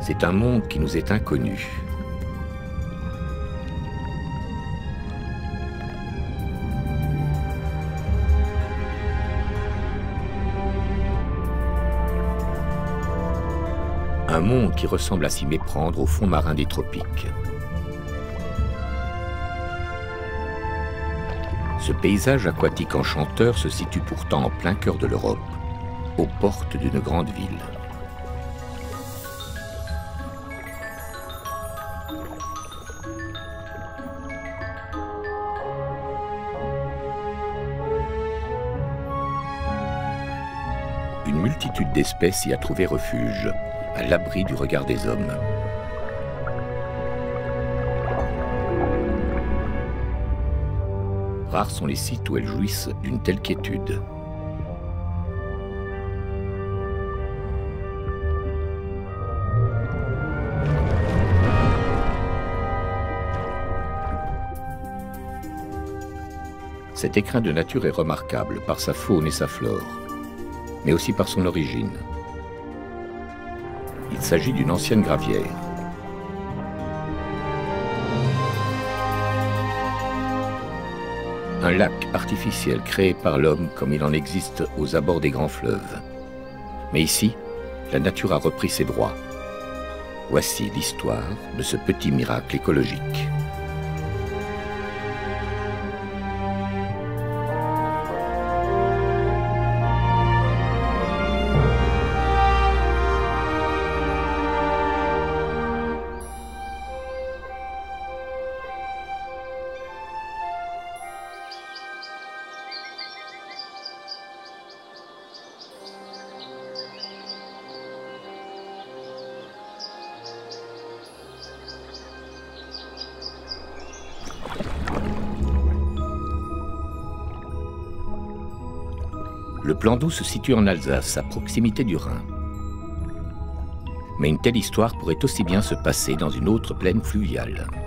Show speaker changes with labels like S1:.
S1: C'est un monde qui nous est inconnu. Un monde qui ressemble à s'y méprendre au fond marin des tropiques. Ce paysage aquatique enchanteur se situe pourtant en plein cœur de l'Europe, aux portes d'une grande ville. Une multitude d'espèces y a trouvé refuge, à l'abri du regard des hommes. Rares sont les sites où elles jouissent d'une telle quiétude. Cet écrin de nature est remarquable par sa faune et sa flore, mais aussi par son origine. Il s'agit d'une ancienne gravière. Un lac artificiel créé par l'homme comme il en existe aux abords des grands fleuves. Mais ici, la nature a repris ses droits. Voici l'histoire de ce petit miracle écologique. Le plan d'eau se situe en Alsace, à proximité du Rhin. Mais une telle histoire pourrait aussi bien se passer dans une autre plaine fluviale.